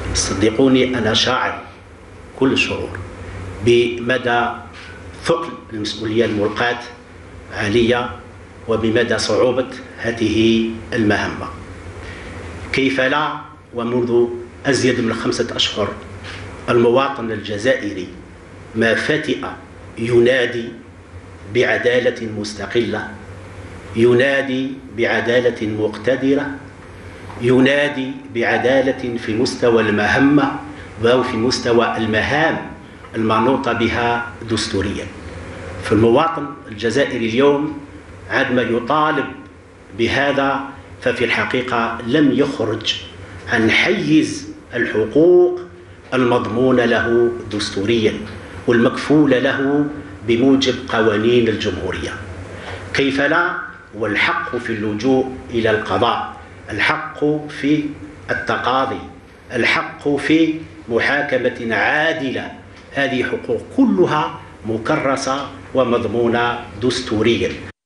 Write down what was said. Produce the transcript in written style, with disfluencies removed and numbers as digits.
صدقوني أنا شاعر كل الشعور بمدى ثقل المسؤولية الملقاة علي وبمدى صعوبة هذه المهمة. كيف لا ومنذ أزيد من 5 أشهر المواطن الجزائري ما فتئ ينادي بعدالة مستقلة، ينادي بعدالة مقتدرة، ينادي بعدالة في مستوى المهمة أو في مستوى المهام المنوطة بها دستوريا. فالمواطن الجزائري اليوم عندما يطالب بهذا ففي الحقيقة لم يخرج عن حيز الحقوق المضمونة له دستوريا والمكفولة له بموجب قوانين الجمهورية. كيف لا والحق في اللجوء إلى القضاء، الحق في التقاضي، الحق في محاكمة عادلة، هذه حقوق كلها مكرسة ومضمونة دستوريا.